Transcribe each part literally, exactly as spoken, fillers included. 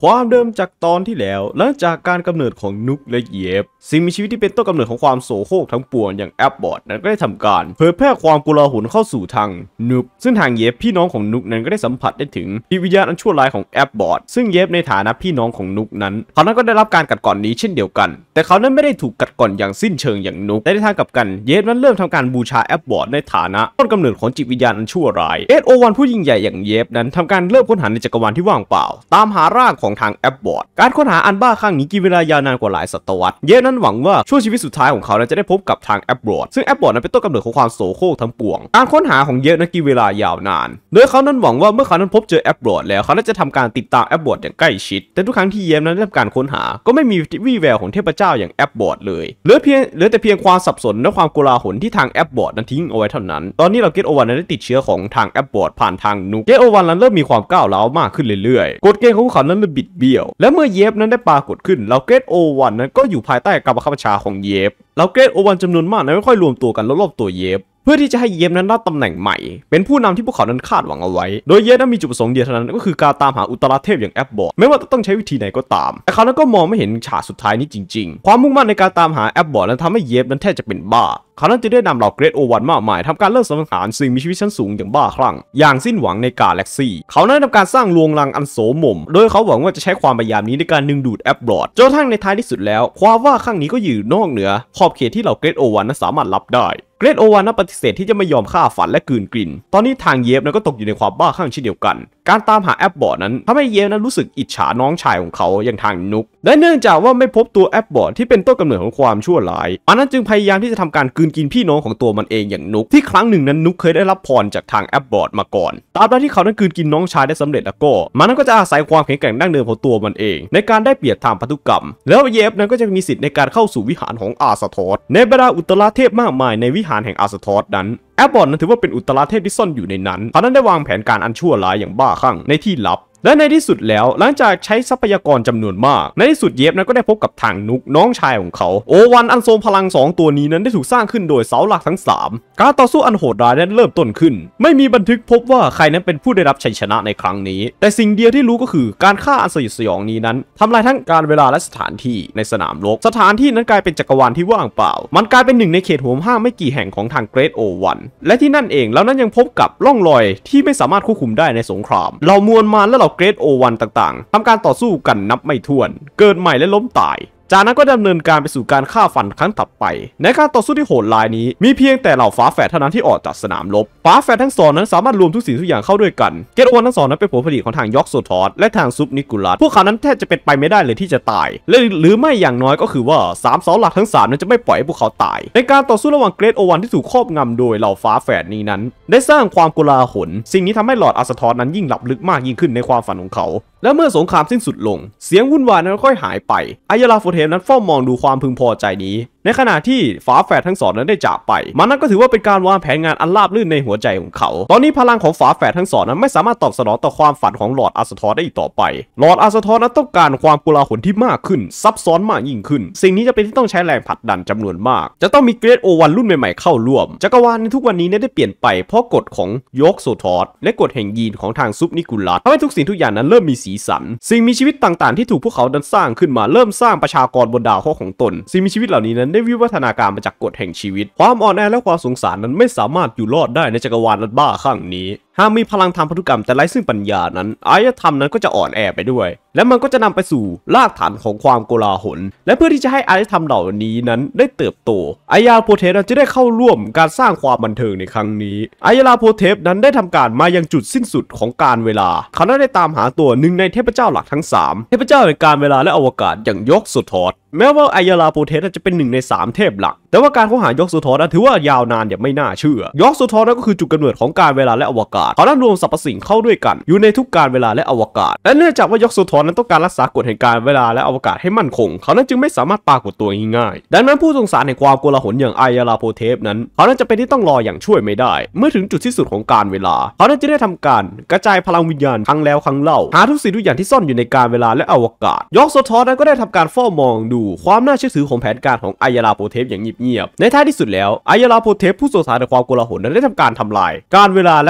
ความเดิมจากตอนที่แล้วหลังจากการกำเนิดของนุกและเยฟสิ่งมีชีวิตที่เป็นต้นกำเนิดของความโศโครกทั้งปวงอย่างแอปบอร์ดนั้นก็ได้ทำการเผยแพร่ความโกลาหลเข้าสู่ทางนุกซึ่งทางเยฟพี่น้องของนุกนั้นก็ได้สัมผัสได้ถึงจิตวิญญาณอันชั่วร้ายของแอปบอร์ดซึ่งเยฟในฐานะพี่น้องของนุกนั้นเขานั้นก็ได้รับการกัดกร่อนนี้เช่นเดียวกันแต่เขานั้นไม่ได้ถูกกัดกร่อนอย่างสิ้นเชิงอย่างนุกแต่ในทางกลับกันเยฟนั้นเริ่มทำการบูชาแอปบอร์ดในฐานะต้นกำเนิดของจิตวิญญาณอันชั่วร้ายเอสโอวันผู้ยิ่งใหญ่อย่างเยฟนั้นทำการเริ่มค้นหาในจักรวาลที่ว่างเปล่าตามหาร่างของทางแอปบอร์ดการค้นหาอันบ้าคลั่งนี้กินเวลายาวนานกว่าหลายศตวรรษเยฟนั้นหวังว่าช่วงชีวิตสุดท้ายของเขาจะได้พบกับทางแอปบอร์ดซึ่งแอปบอร์ดนั้นเป็นต้นกำเนิดของความโศโครกทั้งปวงการค้นหาของเยฟนั้นกินเวลายาวนานโดยเขานั้นหวังว่าเมื่อเขานั้นพบเจอแอปบอร์ดแล้วเขาจะทำการติดตามแอปบอร์ดอย่างใกล้ชิดแต่ทุกครั้งที่เยฟนั้นได้ทำการค้นหาก็ไม่มีวี่แววของเทพเจ้าอย่างแอปบอร์ดเลยเหลือเพียงเหลือแต่เพียงความสับสนและความโกลาหลที่ทางแอปบอร์ดนั้นทิ้งเอาไว้เท่านั้นตอนนี้เราเกตโอวันนั้นได้ติดเชื้อของทางแอปบอร์ดผ่านทางนุกเกตโอวันนั้นเริ่มมีความก้าวร้าวมากขึ้นเรื่อยๆกฎเกณฑ์ของเขานั้นเริ่มบิดเบี้ยวและเมื่อเยฟนั้นได้ปรากฏขึ้นเราเกตโอวันนั้นก็อยู่ภายใต้การบังคับบัญชาของเยฟเราเกตโอวันจำนวนมากนั้นไม่ค่อยรวมตัวกันรอบๆตัวเยฟเพื่อที่จะให้เยฟนั้นรับตำแหน่งใหม่เป็นผู้นำที่พวกเขานั้นคาดหวังเอาไว้โดยเยฟนั้นมีจุดประสงค์เดียวเท่านั้นก็คือการตามหาอุตราเทพอย่างแอปบอร์ดไม่ว่าต้องใช้วิธีไหนก็ตามแต่เขานั้นก็มองไม่เห็นฉากสุดท้ายนี้จริงๆความมุ่งมั่นในการตามหาแอปบอร์ดนั้นทำให้เยฟนั้นแทบจะเป็นบ้าเขานั้นจะได้นำเหล่าเกรดโอวันมากมายทำการเลิกสังหารสิ่งมีชีวิตชั้นสูงอย่างบ้าคลั่งอย่างสิ้นหวังในกาแล็กซี่เขานั้นทำการสร้างลวงลังอันโสมมโดยเขาหวังว่าจะใช้ความพยายามนี้ในการดึงดูดแอปบอร์ดจนกระทั่งในท้ายที่สุดแล้วความว่าครั้งนี้ก็อยู่นอกเหนือขอบเขตที่เหล่าเกรดโอวันนั้นสามารถรับได้เกรดโอวันนั้นปฏิเสธที่จะไม่ยอมฆ่าฝันและกลืนกลิ่นตอนนี้ทางเยฟนั้นก็ตกอยู่ในความบ้าคลั่งเช่นเดียวกันการตามหาแอปบอร์ดนั้นทำให้เยฟนั้นรู้สึกอิจฉาน้องชายของเขาอย่างทางนุกและเนื่องจากว่าไม่พบตัวแอปบอร์ดที่เป็นต้นกำเนิดของความชั่วร้ายมันนั้นจึงพยายามที่จะทำการกลืนกินพี่น้องของตัวมันเองอย่างนุกที่ครั้งหนึ่งนั้นนุกเคยได้รับพรจากทางแอปบอร์ดมาก่อนตราบใดที่เขานั้นกลืนกินน้องชายได้สำเร็จแล้วก็มันนั้นก็จะอาศัยความแข็งแกร่งดั้งเดิมของตัวมันเองในการได้เปรียบทางพันธุกรรมแล้วเยฟนั้นก็จะมีสิทธิ์ในการเข้าสู่วิหารของอาสทอสในบรรดาอุตราเทพมากมายในวิหารแห่งอาสทอสนั้นแอปบอร์ดนั้นถือว่าเป็นอุตราเทพที่ซ่อนอยู่ในนั้นเขานั้นได้วางแผนการอันชั่วร้ายอย่างบ้าคลั่งในที่ลับและในที่สุดแล้วหลังจากใช้ทรัพยากรจำนวนมากในที่สุดเยฟนั้นก็ได้พบกับทางนุกน้องชายของเขาโอวันอันทรงพลังสองตัวนี้นั้นได้ถูกสร้างขึ้นโดยเสาหลักทั้งสามการต่อสู้อันโหดร้ายนั้นเริ่มต้นขึ้นไม่มีบันทึกพบว่าใครนั้นเป็นผู้ได้รับชัยชนะในครั้งนี้แต่สิ่งเดียวที่รู้ก็คือการฆ่าอันสยดสยองนี้นั้นทำลายทั้งการเวลาและสถานที่ในสนามรบสถานที่นั้นกลายเป็นจักรวาลที่ว่างเปล่ามันกลายเป็นหนึ่งในเขตห่วงห้ามไม่กี่แห่งของทางเกรดโอวันและที่นั่นเองแล้วนั้นยังพบกับร่องรอยที่ไม่สามารถควบคุมได้ในสงครามเหล่ามวลมารและเหล่าเกรดโอวันต่างๆทำการต่อสู้กันนับไม่ถ้วนเกิดใหม่และล้มตายจากนั้นก็ดำเนินการไปสู่การฆ่าฟันครั้งถัดไปในการต่อสู้ที่โหดร้ายนี้มีเพียงแต่เหล่าฝาแฝดเท่านั้นที่ออกจากสนามรบฝาแฝดทั้งสองนั้นสามารถรวมทุกสิ่งทุกอย่างเข้าด้วยกันเกตโอวันทั้งสองนั้นเป็นผลผลิตของทางยอกโซทอสและทางซุปนิกุลัสพวกเขานั้นแทบจะเป็นไปไม่ได้เลยที่จะตายและหรือไม่อย่างน้อยก็คือว่าสามเสาหลักทั้งสามนั้นจะไม่ปล่อยให้พวกเขาตายในการต่อสู้ระหว่างเกรดโอวันที่ถูกครอบงำโดยเหล่าฝาแฝดนี้นั้นได้สร้างความโกลาหลสิ่งนี้ทำให้หลอดอาสทอสนั้นยิ่งหลับลึกมากยิ่งขึ้นในความฝันของเขาและเมื่อสงครามสิ้นสุดลงเสียงวุ่นวายนั้นค่อยหายไปอายาลาโฟเทมนั้นเฝ้ามองดูความพึงพอใจนี้ในขณะที่ฝาแฝดทั้งสองนั้นได้จากไปมันนั้นก็ถือว่าเป็นการวางแผนงานอันราบรื่นในหัวใจของเขาตอนนี้พลังของฝาแฝดทั้งสองนั้นไม่สามารถตอบสนองต่อความฝันของหลอดอาสทอสได้อีกต่อไปหลอดอาสทอสนั้นต้องการความโกลาหลที่มากขึ้นซับซ้อนมากยิ่งขึ้นสิ่งนี้จะเป็นที่ต้องใช้แรงผลักดันจำนวนมากจะต้องมีเกรดโอวันรุ่นใหม่ๆเข้าร่วมจักรวาลในทุกวันนี้ได้เปลี่ยนไปเพราะกฎของยอกโซทอสและกฎแห่งยีนของทางซุปนิกุลัสทำให้ทุกสิ่งทุกอย่างนั้นเริ่มมีสีสันสิ่งมีชีวิตต่างๆที่ถูกพวกเขาดันสร้างขึ้นมาเริ่มสร้างประชากรบนดาวเคราะห์ของตนสิ่งมีชีวิตเหล่านี้นั้นได้วิวัฒนาการมาจากกฎแห่งชีวิตความอ่อนแอและความสงสารนั้นไม่สามารถอยู่รอดได้ในจักรวาลอันบ้าคลั่งนี้หากมีพลังทางพันธุกรรมแต่ไร้ซึ่งปัญญานั้นอารยธรรมนั้นก็จะอ่อนแอไปด้วยและมันก็จะนำไปสู่รากฐานของความโกลาหลและเพื่อที่จะให้อารยธรรมเหล่านี้นั้นได้เติบโตอายาลาโพเทปจะได้เข้าร่วมการสร้างความบันเทิงในครั้งนี้อายาลาโพเทปนั้นได้ทำการมายังจุดสิ้นสุดของการเวลาเขาได้ตามหาตัวหนึ่งในเทพเจ้าหลักทั้งสามเทพเจ้าในการเวลาและอวกาศอย่างยอกโซทอสแม้ว่าอายาลาโพเทปจะเป็นหนึ่งในสามเทพหลักแต่ว่าการค้นหายอกโซทอสถือว่ายาวนานอย่างไม่น่าเชื่อยอกโซทอสก็คือจุดกำเนิดของการเวลาและอวกาศเขาได้รวมสรรพสิ่งเข้าด้วยกันอยู่ในทุกการเวลาและอวกาศและเนื่องจากว่ายอกโซทอสนั้นต้องการรักษากฎแห่งการเวลาและอวกาศให้มั่นคงเขานั้นจึงไม่สามารถปรากฏตัวง่ายๆดังนั้นผู้สงสารแห่งความโกลาหลอย่างอายาลาโพเทปนั้นเขานั้นจะเป็นที่ต้องรออย่างช่วยไม่ได้เมื่อถึงจุดที่สุดของการเวลาเขานั้นจะได้ทำการกระจายพลังวิญญาณครั้งแล้วครั้งเล่าหาทุกสิ่งทุกอย่างที่ซ่อนอยู่ในการเวลาและอวกาศยอกโซทอสนั้นก็ได้ทำการเฝ้ามองดูความน่าเชื่อถือของแผนการของอายาลาโพเทปอย่างเงียบๆในท้ายที่สุดแล้วอายาลาโพเทปผู้สงสารแห่งความโกลาหลนั้นได้ทำการทำลายการเวลาและก็พื้น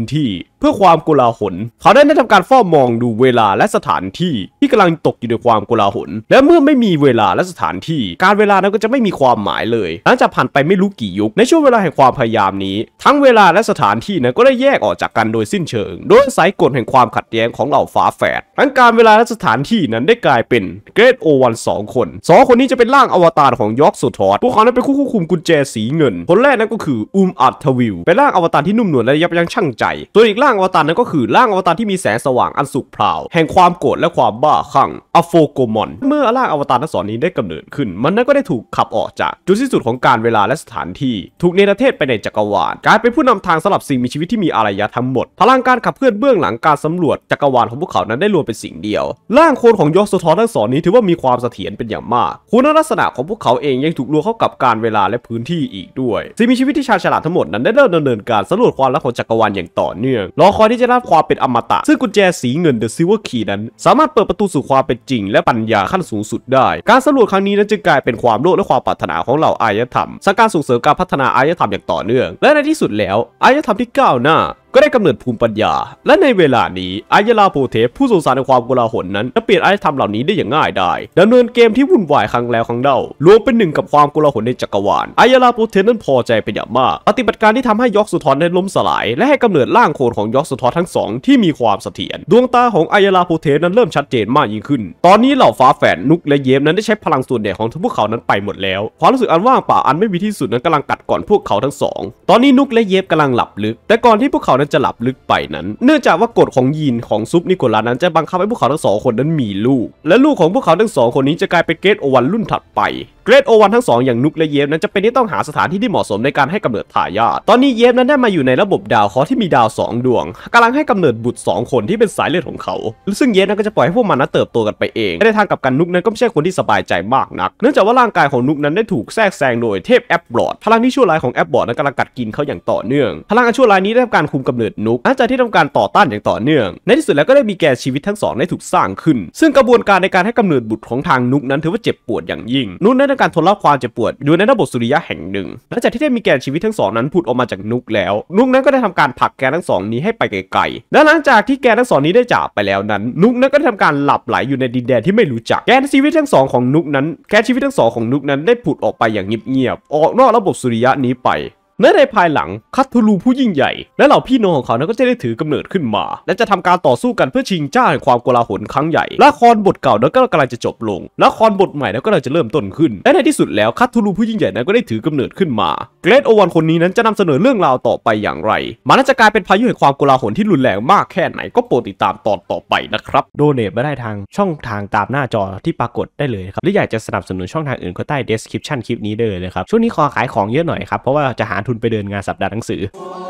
ที่เพื่อความโกลาหลเขาได้ทำการเฝ้ามองดูเวลาและสถานที่ที่กำลังตกอยู่ในความโกลาหลและเมื่อไม่มีเวลาและสถานที่การเวลานั้นก็จะไม่มีความหมายเลยหลังจากผ่านไปไม่รู้กี่ยุคในช่วงเวลาแห่งความพยายามนี้ทั้งเวลาและสถานที่นั้นก็ได้แยกออกจากกันโดยสิ้นเชิงโดยอาศัยกฎแห่งความขัดแย้งของเหล่าฝาแฝดทั้งการเวลาและสถานที่นั้นได้กลายเป็นเกรทโอวันสองคนสองคนนี้จะเป็นร่างอวตารของยอกโซทอสพวกเขานั้นเป็นผู้ควบคุมกุญแจสีเงินคนแรกนั้นก็คืออุมอัตทวิลเป็นร่างอวตารที่นุ่มนวลและยับยั้งชั่งใจตัวอีกร่างอวตารนั้นก็คือร่างอวตารที่มีแสงสว่างอันสุกพราวแห่งความโกรธและความบ้าคลั่งอโฟโกมอนเมื่อร่างอวตารทั้งสองนี้ได้กำเนิดขึ้นมันนั้นก็ได้ถูกขับออกจากจุดสิ้นสุดของการเวลาและสถานที่ถูกเนรเทศไปในจักรวาลกลายเป็นผู้นำทางสำหรับสิ่งมีชีวิตที่มีอารยะทั้งหมดพลังการขับเคลื่อนเบื้องหลังการสำรวจจักรวาลของพวกเขานั้นได้รวมเป็นสิ่งเดียวร่างโคลนของยอกโซทอสทั้งสองนี้ถือว่ามีความเสถียรเป็นอย่างมากคุณลักษณะของพวกเขาเองยังถูกรวมเข้ากับการเวลาและพื้นที่อีกด้วยสิ่งมีชีวิตที่ชาญฉลาดทั้งหมดนั้นได้เริ่มดำเนินการสำรวจความลับของจักรวาลอย่างต่อเนื่องรอคอยที่จะได้ความเป็นอมตะซึ่งกุญแจสีเงิน The Silver Key นั้นสามารถเปิดประตูสู่ความเป็นจริงและปัญญาขั้นสูงสุดได้การสำรวจครั้งนี้นั้นจึงกลายเป็นความโลภและความปรารถนาของเหล่าอารยธรรมสร้างการส่งเสริมการพัฒนาอารยธรรมอย่างต่อเนื่องและในที่สุดแล้วอารยธรรมที่ก้าวหน้าก็ได้กำเนิดภูมิปัญญาและในเวลานี้อายาลาโปเทสผู้สงสารในความโกลาหลนั้นจะเปลี่ยนอารยธรรมเหล่านี้ได้อย่างง่ายดายดำเนินเกมที่วุ่นวายครั้งแล้วครั้งเล่ารวมเป็นหนึ่งกับความโกลาหลในจักรวาลอายาลาโปเทสนั้นพอใจเป็นอย่างมากปฏิบัติการที่ทำให้ยอกสุทอนได้ล้มสลายและให้กำเนิดร่างโคลนของยอกสุทอนทั้งสองที่มีความเสถียรดวงตาของอายาลาโปเทสนั้นเริ่มชัดเจนมากยิ่งขึ้นตอนนี้เหล่าฟ้าแฝดนุกและเยฟนั้นได้ใช้พลังส่วนใหญ่ของพวกเขานั้นไปหมดแล้วความรู้สึกอันว่างเปล่าอันไม่มีที่สุดนั้นกำลังกัดก่อนพวกเขาทั้งสองตอนนี้นุกและเยฟกำลังหลับลึกแต่ก่อนที่พวกเขานั้นจะหลับลึกไปนั้นเนื่องจากว่ากฎของยีนของซุปนิโคลัสนั้นจะบังคับให้พวกเขาทั้งสองคนนั้นมีลูกและลูกของพวกเขาทั้งสองคนนี้จะกลายเป็นเกรทโอวันรุ่นถัดไปเกรทโอวันทั้งสองอย่างนุกและเยฟนั้นจะเป็นที่ต้องหาสถานที่ที่เหมาะสมในการให้กำเนิดทายาทตอนนี้เยฟนั้นได้มาอยู่ในระบบดาวเคราะห์ที่มีดาวสองดวงกำลังให้กำเนิดบุตรสองคนที่เป็นสายเลือดของเขาซึ่งเยฟนั้นก็จะปล่อยให้พวกมันนั้นเติบโตกันไปเองในทางกับกันนุกนั้นก็ไม่ใช่คนที่สบายใจมากนักเนื่องจากว่าร่างกายของนุกนั้นได้ถูกแทรกแซงโดยเทพแอปบอร์ดพลังที่ชั่วร้ายของแอปบอร์ดนั้นกำลังกัดกินเขาอย่างต่อเนื่องพลังอันชั่วร้ายนี้ได้ทำการคุมกำเนิดนุกหลังจากที่ทำการต่อต้านอย่างต่อเนื่องในที่สุดแล้วก็ได้มีแกนชีวิตทั้งสองได้ถูกสร้างขึ้นซึ่งกระบวนการในการให้กำเนิดบุตรของทางนุกนั้นถือว่าเจ็บปวดอย่างยิ่งนุกนั้นในการทนรับความเจ็บปวดอยู่ในระบบสุริยะแห่งหนึ่งหลังจากที่ได้มีแกนชีวิตทั้งสองนั้นผุดออกมาจากนุกแล้วนุกนั้นก็ได้ทำการผลักแกนทั้งสองนี้ให้ไปไกลๆและหลังจากที่แกนทั้งสองนี้ได้จากไปแล้วนั้นนุกนั้นก็ได้ทำการหลับไหลอยู่ในดินแดนที่ไม่รู้จักแกนชีวิตทั้งสองของนุกนั้นแกนชีวิตทั้งสองของนุกนั้นได้ผุดออกไปอย่างเงียบๆออกนอกระบบสุริยะนี้ไปและในภายหลังคัตทูลูผู้ยิ่งใหญ่และเหล่าพี่น้องของเขานั้นก็จะได้ถือกำเนิดขึ้นมาและจะทำการต่อสู้กันเพื่อชิงเจ้าแห่งความโกลาหลครั้งใหญ่ละครบทเก่านั้นก็กำลังจะจบลงละครบทใหม่นั้นก็กำลังจะเริ่มต้นขึ้นและในที่สุดแล้วคัตทูลูผู้ยิ่งใหญ่นั้นก็ได้ถือกำเนิดขึ้นมาเกรทโอวันคนนี้นั้นจะนำเสนอเรื่องราวต่อไปอย่างไรมันจะกลายเป็นพายุแห่งความโกลาหลที่รุนแรงมากแค่ไหนก็โปรดติดตามตอนต่อไปนะครับโดเนทมาได้ทางช่องทางตามหน้าจอที่ปรากฏได้เลยครับหรืออยากจะสนับสนุนช่องทางอื่นก็ใต้ description คลิปนี้ได้เลยครับช่วงนี้ขอขายของเยอะหน่อยครับเพราะว่าจะหาทุนไปเดินงานสัปดาห์หนังสือ